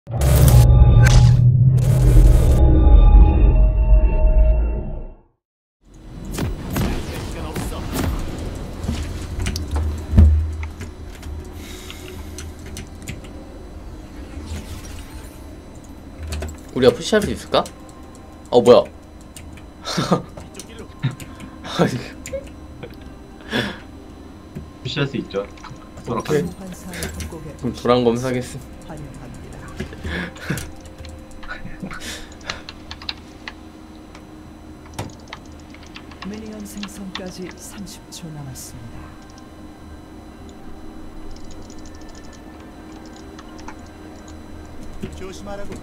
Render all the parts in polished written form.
우리가 푸시할 수 있을까? 뭐야? 푸시할 수 있죠. 오케이. 그럼 불안검 사겠음. 미니언 생성까지 30초 남았습니다. 조심하라고.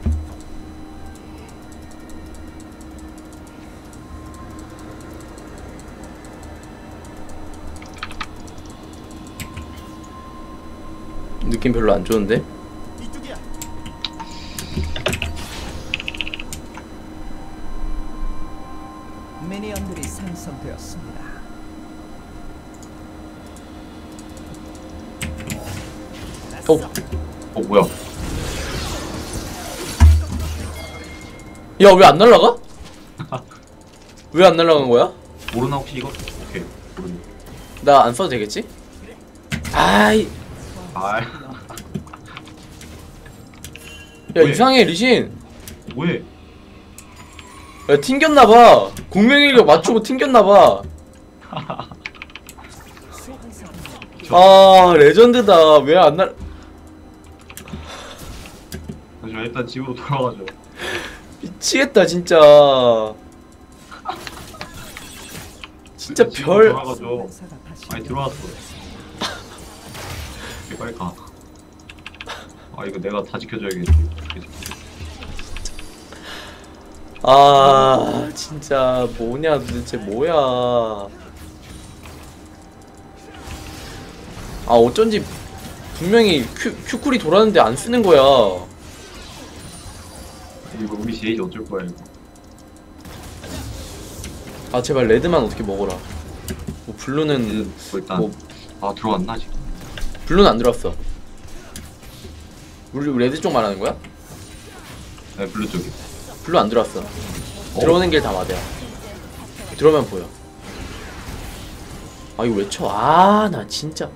느낌 별로 안 좋은데? 이쪽이야. 미니언들이 생성되었습니다. 뭐야? 야, 왜 안 날라가? 왜 안 날라간 거야? 모르나 혹시 이거? 오케이. 모르네. 나 안 써도 되겠지? 아이. 아, 야, 왜? 이상해, 리신. 뭐해? 야, 튕겼나봐. 공명일력 맞추고 튕겼나봐. 아, 레전드다. 왜 안 날... 잠시만 일단 집으로 돌아가죠. 미치겠다, 진짜. 진짜 일단 집으로 별... 돌아가죠. 아니 들어왔어. 빨리 가. 아 이거 내가 다 지켜줘야겠지. 아, 진짜 뭐냐, 도대체 뭐야. 아, 어쩐지 분명히 큐쿨이 돌았는데 안 쓰는 거야. 이거 우리 제이지 어쩔 거야 이거. 아, 제발 레드만 어떻게 먹어라. 뭐 블루는 뭐 일단 뭐 들어왔나 지금? 블루는 안 들어왔어. 우리 레드 쪽 말하는 거야? 네 블루 쪽이. 블루 안 들어왔어. 들어오는 길 다 맞아요. 들어오면 보여. 아, 이거 왜 쳐? 아, 나 진짜.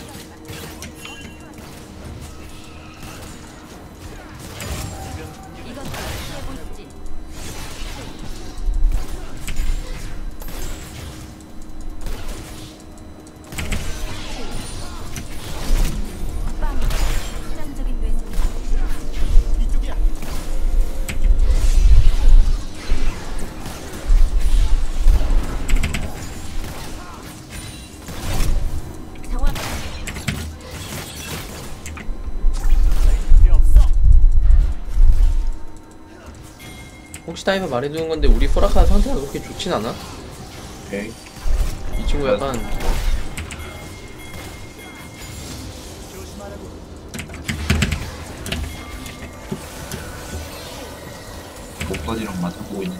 혹시 다이버 말해두는 건데 우리 소라카 상태가 그렇게 좋진 않아? 오케이. 이 친구 약간 목까지랑 맞아보고 있는.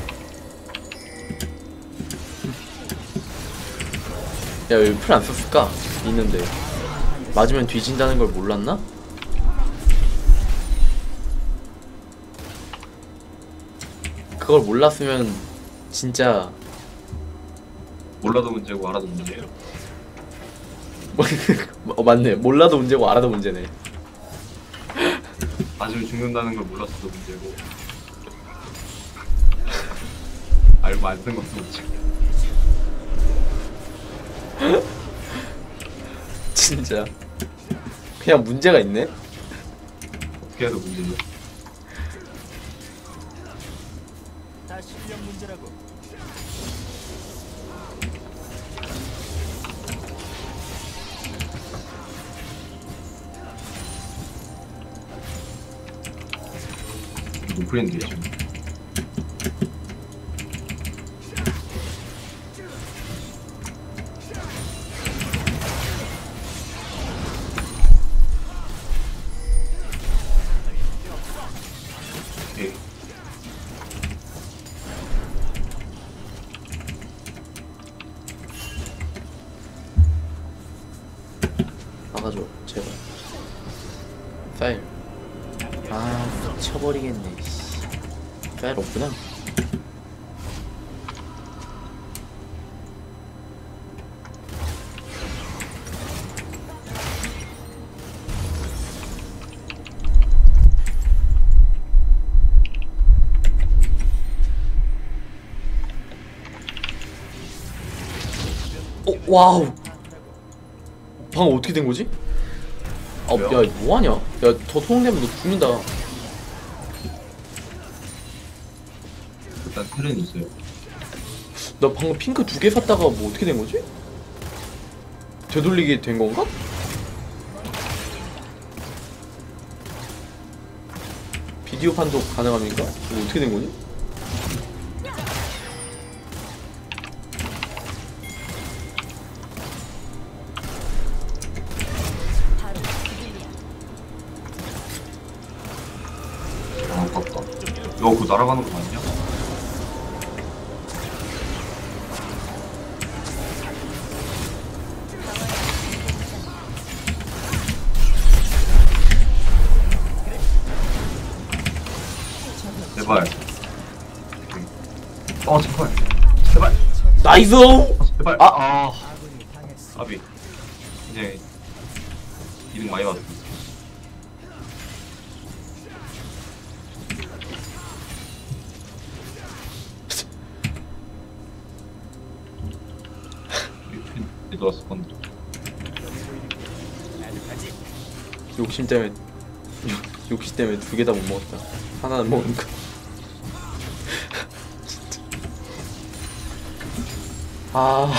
야, 왜 풀 안 썼을까? 있는데 맞으면 뒤진다는 걸 몰랐나? 그걸 몰랐으면 진짜 몰라도 문제고 알아도 문제예요. 맞네. 몰라도 문제고 알아도 문제네. 맞으면 죽는다는 걸 몰랐어도 문제고 알고 안 쓴 것도 문제고. 진짜 그냥 문제가 있네. 어떻게 해도 문제죠. 다 실력 문제라고. 노프랜드에 지금. 오케이. 막아줘 제발. 파일. 아, 아 쳐버리겠네. 쌀 없구나. 와우. 방금 어떻게 된 거지? 아, 뭐야? 야, 뭐하냐? 야, 더 소용되면 너 죽는다. 일단 틀은 있어요. 나 방금 핑크 2개 샀다가 뭐 어떻게 된 거지? 되돌리게 된 건가? 비디오 판독 가능합니까? 이거 어떻게 된 거지? 아, 아깝다. 너 그거 날아가는 거 맞냐? 제발. 제발. 제발. 나이스! 제발. 아! 아군이 당했습니다. 아비. 이제 이득 많이 받았어. 들어왔을 건데. 욕심 때문에 욕심 때문에 2개 다 못 먹었다. 하나는 먹은 거. 진짜. 아.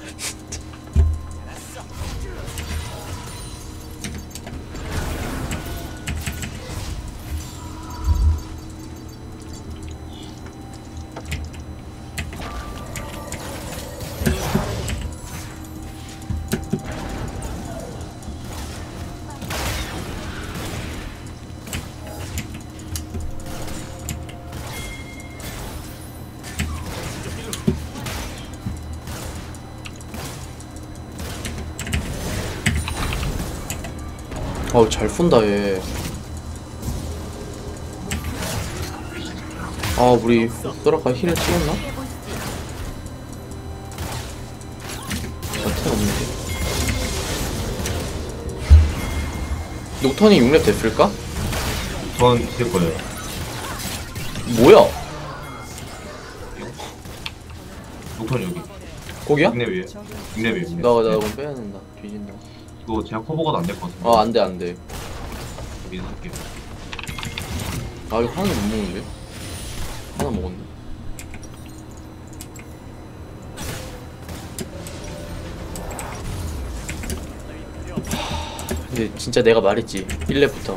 잘 쏜다 얘. 아 우리 소라카 힐을 찍었나? 자탄 없는데. 녹턴이 6렙 됐을까? 전 있을 거예요. 뭐야? 녹턴 여기. 거기야? 닉네 위에. 닉네 위에. 나가 그럼 빼야 된다. 뒤진다. 이거 제가 커버가 안 될 것 같은데. 아 안돼 안돼. 여기 할게요. 아 이거 하나도 못 먹는데? 하나 먹었네. 근데 진짜 내가 말했지 1렙부터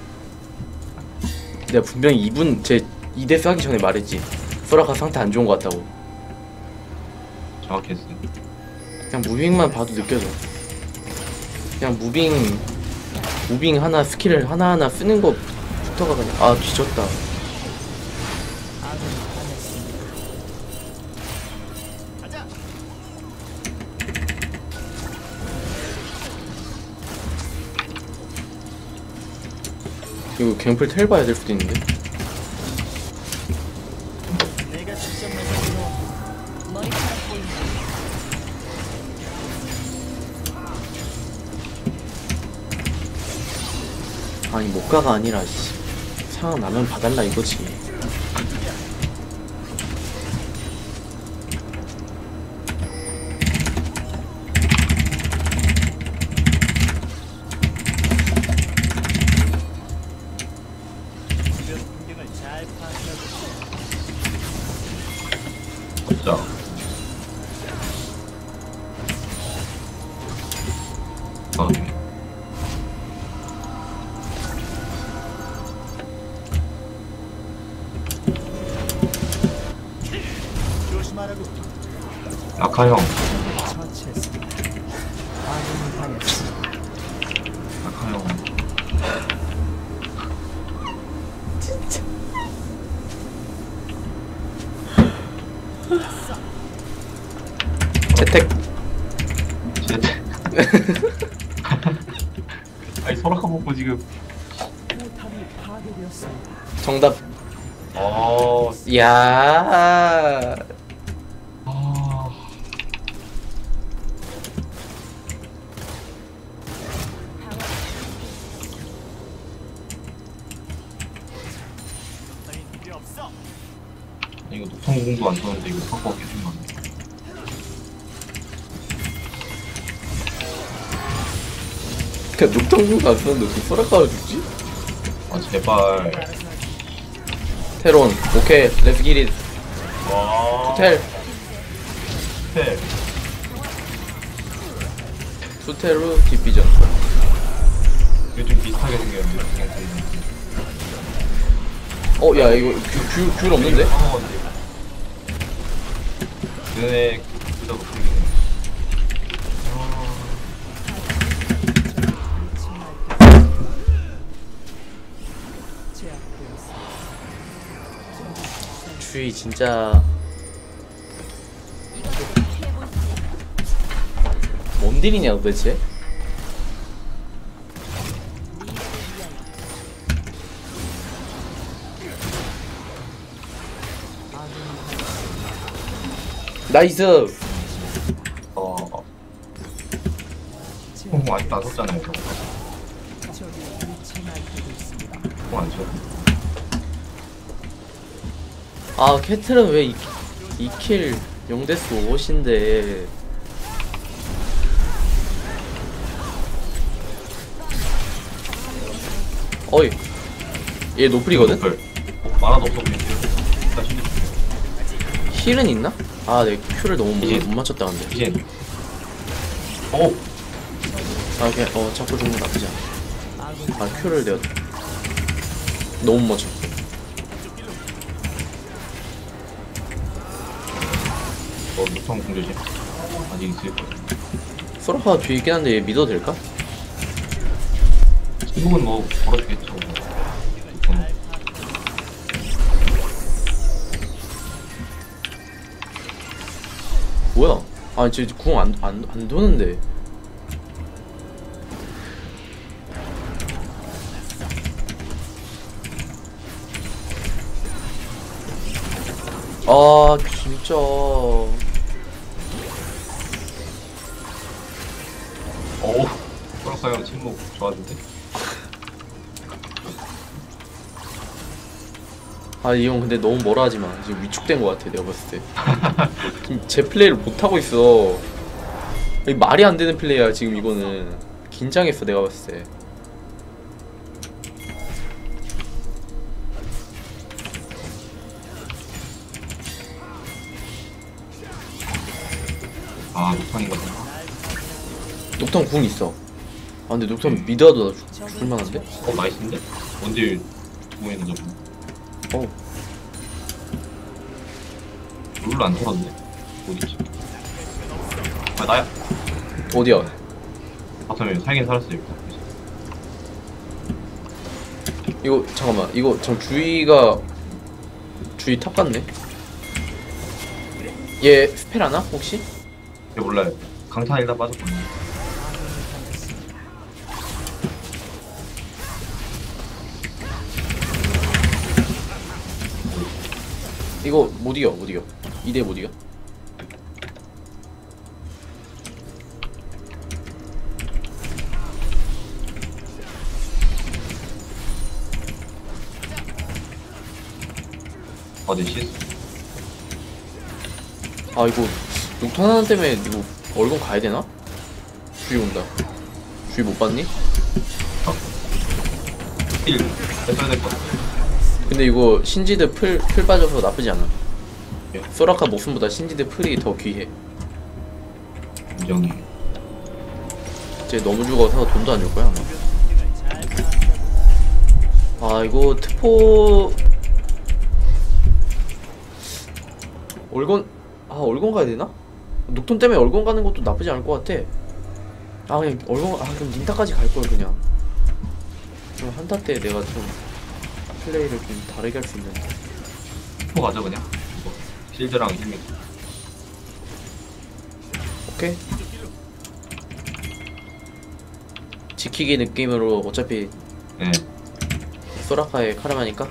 내가 분명히 2분 제 2대스 하기 전에 말했지 소라카 상태 안 좋은 것 같다고. 정확했어요. 그냥 무빙만 봐도 느껴져. 그냥 무빙 하나 스킬을 하나하나 쓰는 것부터가 그냥 아 뒤졌다. 아군이 당했습니다. 가자. 이거 갱플 텔 봐야 될 수도 있는데. 내가 직접 나서기로 머리카락 보인다. 아니 못가가 아니라 씨. 상황 나면 봐달라 이거지. 주변 풍경을 잘 파악하고 진짜. 아, 조심하라고. 아카 형. 처치했습니다. 아군이 당했습니다. 아카 형. 재택. 아니 소라카 먹고 지금. 포탑이 파괴되었습니다. 파괴되었습니다. 정답. 어. 야. 아. 필요 없어. 이거 녹턴 공도 안 썼는데 이거 바꿔 계속 나네. 그냥 녹턴궁도 안 쓰는데 어떻게 소라카를 죽지? 아 제발. 테론. 오케이. 렛츠 기릿. 와. 투텔. 텔. 투텔로 뒷비전. 이거 좀 비슷하게 생겼는데 그냥 들리는. 야 이거 귤 없는데? 까먹었는데. 너네 그다 못생기네. 제압되었습니다. 주의 진짜 뭔 딜이냐 도대체? 나이스. 콩 아직도 안 썼잖아요. 적이 위치 날뛰고 있습니다. 콩안 써. 아 캐틀은 왜 2킬 0데스 5인데 어이 얘 노플이거든? 노플. 만화도 없어 보이는데. 일단 신경 힐은 있나? 아 내 큐를 너무 이제- 못 맞췄다 근데 이제. 오. 아 그냥 자꾸 죽는 거 나쁘지 않아. 아 큐를 내가 너무 못 맞췄어. 녹턴 공 조심. 아직 있을 거야. 소라파가 뒤에 있긴 한데 얘 믿어도 될까? 지금은 뭐 걸어주겠죠. 녹턴. 뭐야? 아 쟤 궁 안 도는데. 아 진짜 오. 소락사형 침묵 좋아하던데. 아 이 형 근데 너무 뭐라 하지마. 지금 위축된 것 같아 내가 봤을 때. 지금 제 플레이를 못하고 있어. 이 말이 안 되는 플레이야 지금 이거는. 긴장했어 내가 봤을 때. 아 녹턴인가 보다. 녹턴 궁 있어. 아 근데 녹턴 미드와도 나 죽을만한데? 나이스인데? 언제 두고 있는 점. 룰을 안 털었네. 어디지? 아 나야. 어디야? 바텀에 살긴 살았어 일단. 이거 잠깐만 이거 저 주위가 주위 탑 같네. 얘 스펠 하나 혹시? 얘 몰라요. 강타 일단 빠졌거든요. 이거 못 이겨 2대 못 이겨. 아, 내 CS. 아 이거 녹턴 하나 때문에 이거 얼굴 가야 되나? 주위 온다. 주위 못 봤니? 1. 뺐어야 될 것 같아. 근데 이거 신지드 풀 빠져서 나쁘지 않아. 예. 소라카 목숨보다 신지드 풀이 더 귀해. 인정이. 쟤 너무 죽어서 돈도 안 줄 거야 아마. 아 이거 트포 얼건 가야 되나? 녹톤 때문에 얼건 가는 것도 나쁘지 않을 것 같아. 아 그냥 그럼 닌타까지 갈 걸 그냥. 그럼 한타 때 내가 좀 플레이를 좀 다르게 할 수 있는데. 또 가자 그냥. 이거. 실드랑 힐링. 오케이. 지키기 느낌으로 어차피 네. 소라카의 카르마니까.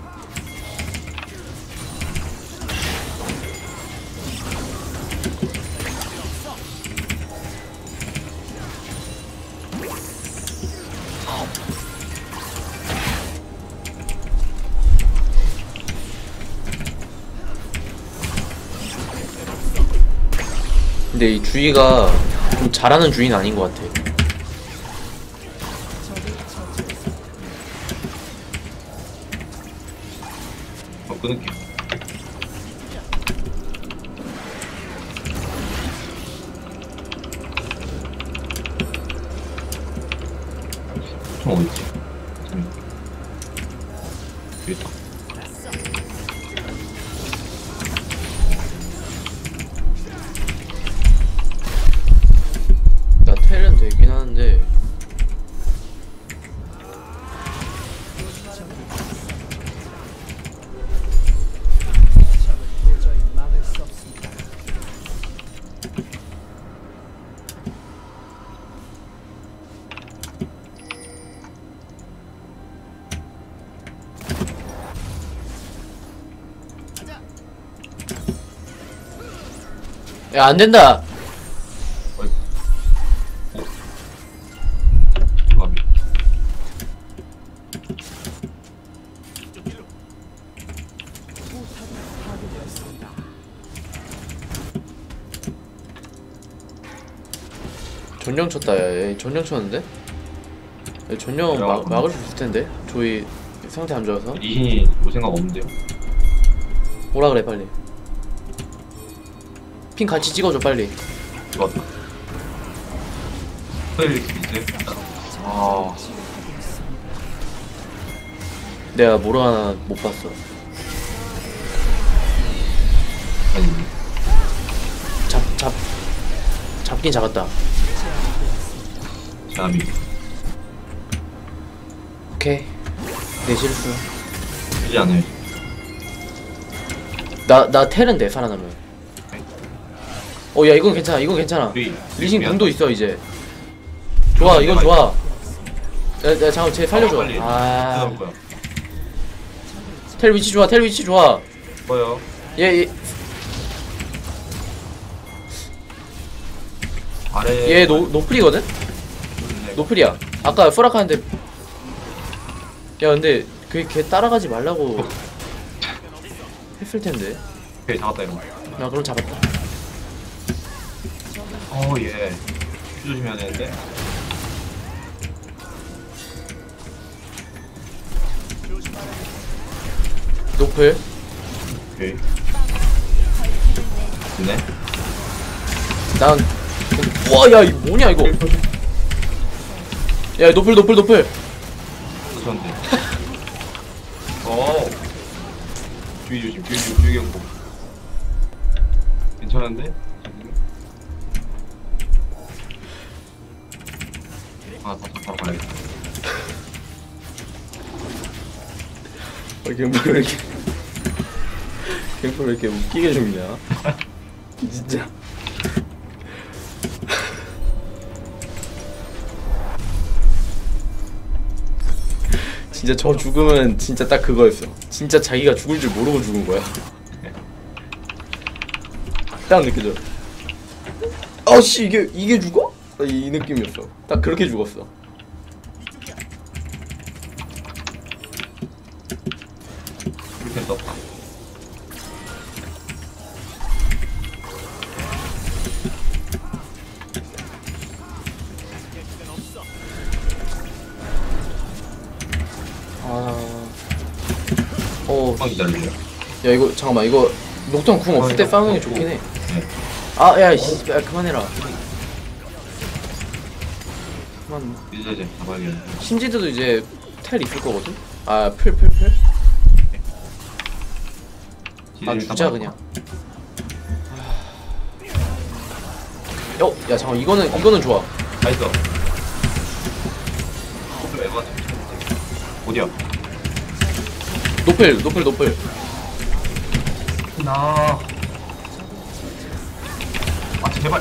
근데 이 주위가 좀 잘하는 주위는 아닌 것 같아. 끊을게. 총 어딨지? 여기 있다. 나 텔은 되긴 하는데 적을 도저히 막을 수 없습니다. 야 안된다. 어이. 까비. 파괴되었습니다. 전령 쳤다. 야얘 전령 쳤는데? 야, 전령 야. 막을 수 있을텐데? 조이 상태 안 좋아서. 이신이 뭐 생각 없는데요? 오라 그래 빨리. 핑 같이 찍어줘 빨리. 좋았다. 플레이리스트 있어요? 아, 내가 모르가나 못 봤어. 아니. 잡긴 잡았다. 자비. 오케이 내 실수. 쓰지 않아요. 나 텔은 돼 살아나면. 야 이건 괜찮아. 이건 괜찮아. 우리 리신 미안. 궁도 있어 이제. 좋아 이건 좋아. 야 잠깐 쟤 살려줘. 빨리. 아 찾아볼 거야. 텔 위치 좋아. 텔 위치 좋아. 뭐요? 얘 아래. 노플이거든? 네. 노플이야. 아까 소라카한테 야 근데 걔 따라가지 말라고 했을 텐데. 오케이, 잡았다 이거. 야 그럼 잡았다. 예. 조심해야 되는데. 노플. 오케이. 됐네. 난 우와 야 이거 뭐냐 이거. 야 노플. 그런데. 주의 조심, 주의 경고. 괜찮은데? 바로 가야겠다. gem프를 이렇게 gem프를 이렇게 웃기게 죽냐? 진짜. 진짜 저 죽음은 진짜 딱 그거였어. 진짜 자기가 죽을 줄 모르고 죽은 거야. 딱 느껴져. 아씨 이게 죽어? 이 느낌이었어. 딱 그렇게 죽었어. 이렇게 떴다. 막 기다려요. 야 이거 잠깐만 이거 녹턴 궁 없을 때 싸우는 게 좋긴 해. 아 야 씨 야 그만해라. 그만. 이제 잡아야겠네. 신지드도 이제 텔 있을 거거든. 풀. 주자 그냥. 야 잠깐 이거는 좋아. 나이스. 어디야? 노플. 나. 제발.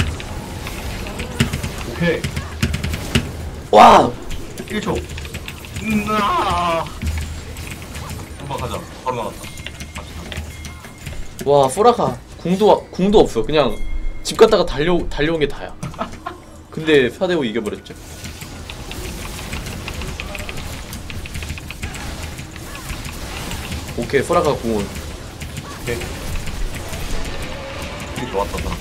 오케이. 와 1초. 한번 가자. 바로 나갔다. 갑시다. 와 소라카 궁도 없어. 그냥 집 갔다가 달려온 게 다야. 근데 4대5 이겨버렸죠. 오케이 소라카 궁은 오케이. 이게 좋았다, 나.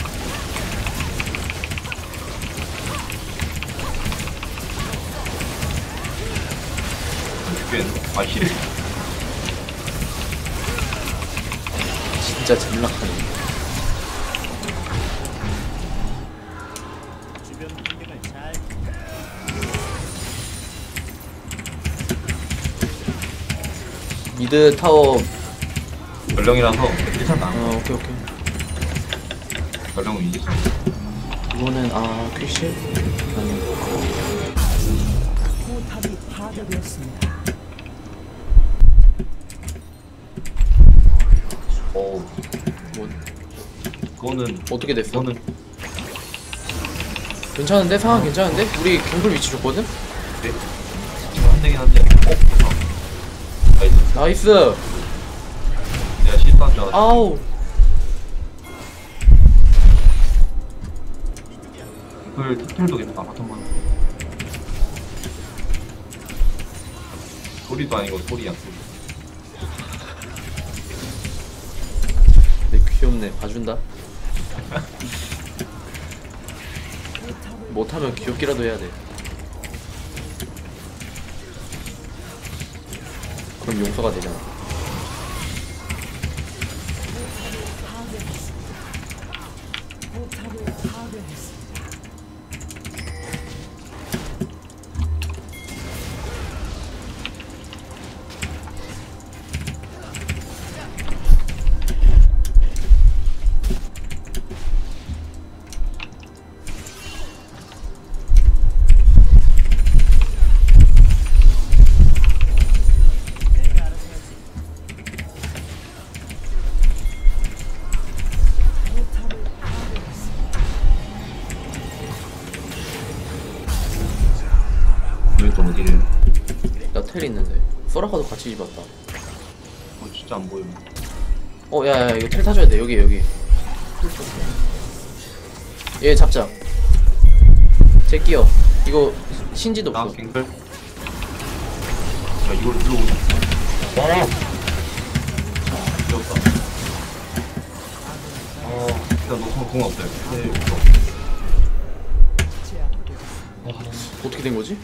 죽겠네. 아, 힐. 진짜 잼락하네. 주변 환경을 잘 미드 타워. 연령이라서 괜찮다. 오케이. 연령은 이제 이거는 퀴실? 아니 포탑이 파괴되었습니다. 뭐 그거는 어떻게 됐어? 이거는 괜찮은데? 상황 괜찮은데? 우리 갱플 위치 좋거든? 네. 지금 한 대긴 한데. 나이스. 나이스! 내가 실수한 줄 알았어. 아우! 이걸 태틀도 괜찮아. 바텀만. 소리도 아니고 소리야. 소리. 내 귀엽네. 봐준다. 못하면 귀엽기라도 해야 돼. 그럼 용서가 되잖아. 포탑을 파괴했습니다. 내가 알아서 하지. 포탑을 파괴했습니다. 여기 또 어디래? 나 텔 있는데. 소라카도 같이 입었다. 진짜 안 보여. 야야 이거 텔 타줘야 돼. 여기. 얘 잡자. 쟤 끼어. 이거 신지도 나 없어. 갱글. 야 이걸 일로 오냐? 와. 귀엽다. 일단 너공 없어요. 네. 제압되었습니다. 어떻게 된 거지?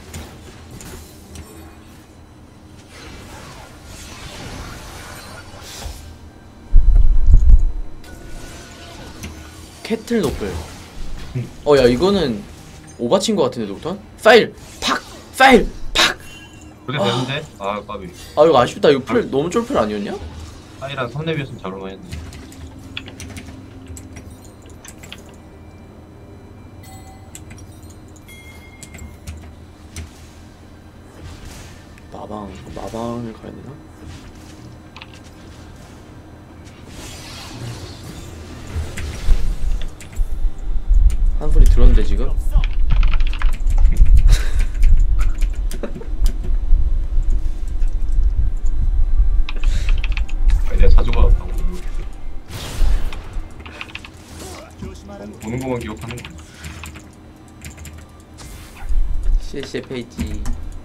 캐틀 노플. 야 이거는 오바친 거 같은데 녹턴? 파일 팍! 파일 팍! 그래 되는데? 아 까비. 이거 아쉽다. 이거 풀 너무 쫄풀 아니었냐? 아이랑 3렙이었으면 잘 올만했네. 마방을 가야 되나? 한 소리 들었는데 지금? 아니 내가 자주 받았다고. 조심하라고. 보는 것만 기억하는 거야. 실시 페이지.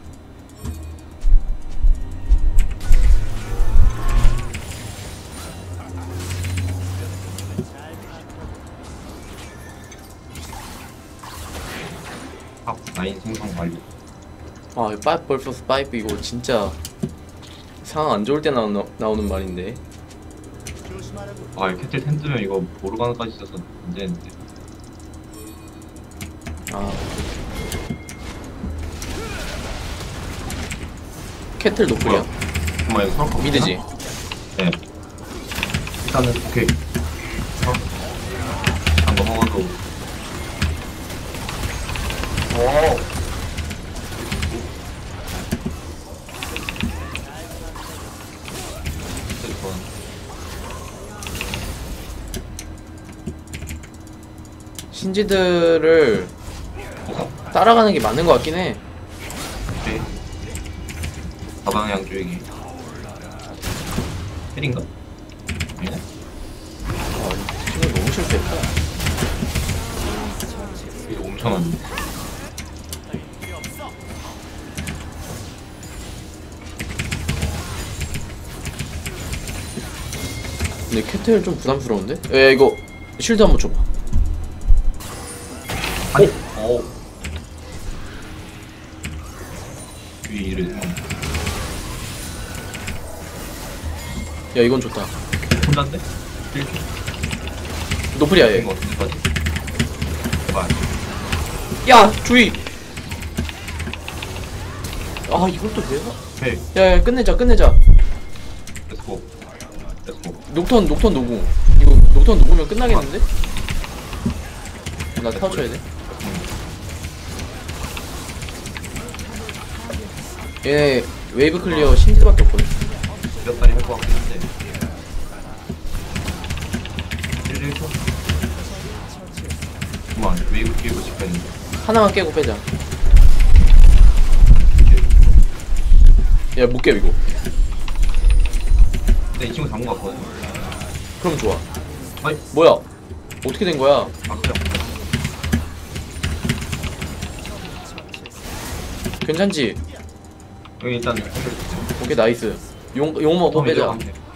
잘 파악하고. 탑 라인 생성 완료. 이거 파이프 벌써스 파이프 이거 진짜 상황 안 좋을 때 나오는 말인데. 조심하라고. 아 캐틀 텐 뜨면 이거 모르가나까지 있어서 안 되는데. 캐틀 노플이야? 정말 이거 서로 미드지? 네. 일단은 오케이. 안 넘어가도. 오. 진짜 좋아. 신지들을 따라가는 게 맞는 것 같긴 해. 오케이. 다방향 주행이. 헬인가? 아니네. 아, 지금 너무 실수했다. 이거 엄청 안. 근데 캐틀 좀 부담스러운데? 야, 이거 쉴드 한번 줘봐. 아니. 위에 이래. 야, 이건 좋다. 혼자인데? 노플이야, 얘. 이거 어떻게 하지? 제발. 야, 주의. 아, 이걸 또 내가? 오케이. 야, 끝내자. 렛츠고. 녹턴 녹음. 이거 녹턴 녹으면 끝나겠는데? 나 타워쳐야 돼. 얘 웨이브 클리어 신지밖에 없거든. 몇 달이 할 것 같긴 한데. 1초? 그만, 웨이브 끼고 싶어 했는데. 하나만 깨고 빼자. 야, 못 깨, 이거. 근데 이 친구 잡은 것 같거든. 그럼 좋아. 아이, 뭐야? 어떻게 된 거야? 아, 그래. 괜찮지? 여기 일단 오케이, 나이스. 용 먹고 빼자.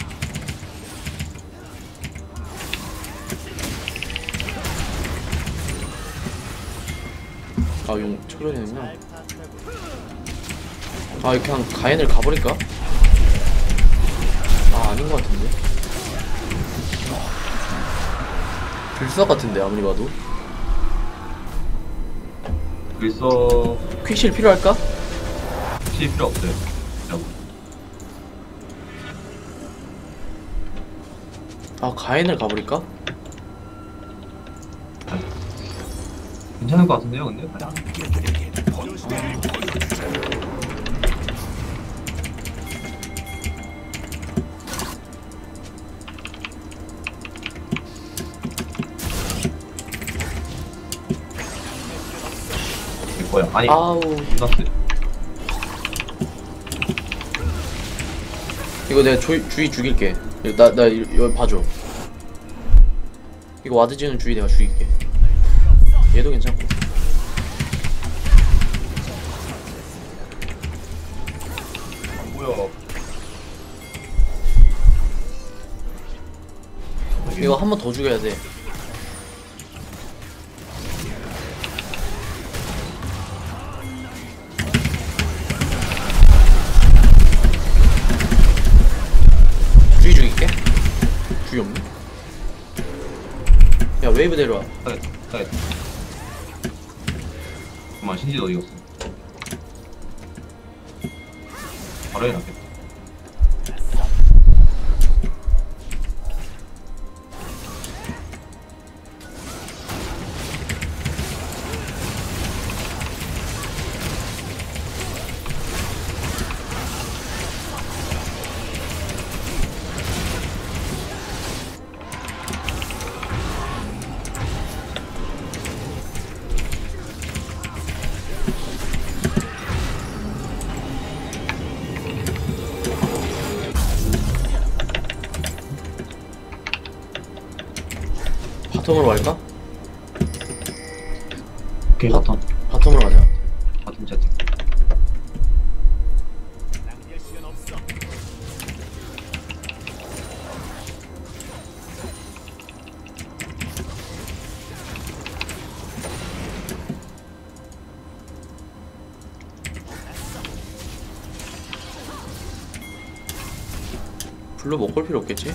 아, 용 초련했나? 아, 그냥 가엔을 가버릴까? 아, 아닌 것 같은데. 불사 같은데, 아무리 봐도. 글써 퀵실 필요할까? 실 필요 없어요. 라고. 아, 가엔을 가버릴까? 괜찮을 것 같은데요, 근데? 뭐야? 아니, 아우. 끝났어요. 이거 내가 주의 죽일게. 나 이거 봐줘. 이거 와드 지는 주의 내가 죽일게. 얘도 괜찮고. 뭐야? 이거 한 번 더 죽여야 돼. 주의 죽일게. 주의 없네. 야, 웨이브 데려와. 가겠다. 그만, 신지 어디 갔어? 바로 해놨겠다. 바텀으로 갈까? 오케이, 바텀. 바텀으로 가자. 바텀 채팅. 낭비할 시간 없어. 블루 못 걸 필요 없겠지?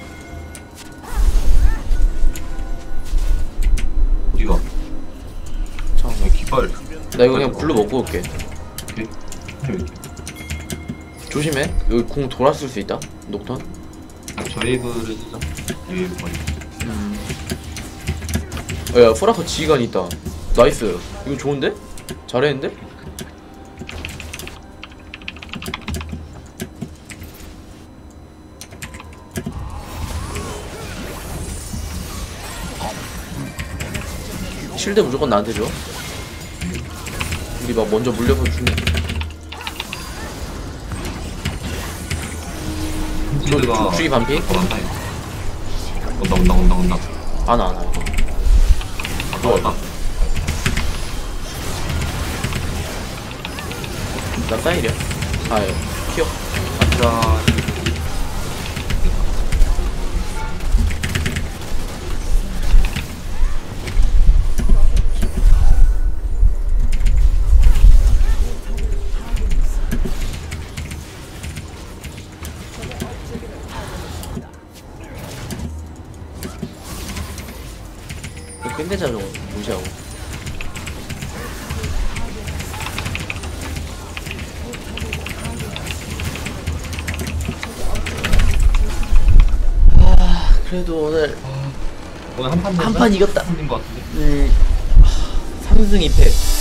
어디가? 잠깐만. 깃발. 나 이거 그냥 블루 먹고 올게. 오케이. 여기. 조심해. 여기 궁 돌았을 수 있다. 녹턴. 저 웨이브를 쓰자. 웨이브 거리. 야, 프라커 지휘관이 있다. 나이스. 이거 좋은데? 잘했는데? 실드 무조건 나한테 줘. 우리 막 먼저 물려서 주네. 미드가 죽이 반피? 돌았다 이거. 온다. 안와 이거. 왔다. 나 사일이야. 아 예. 튀어. 가자. 끝내자 저거 무시하고. 아 그래도 오늘 오늘 한판 한 판 이겼다. 한판인 것 같은데. 3승 2패.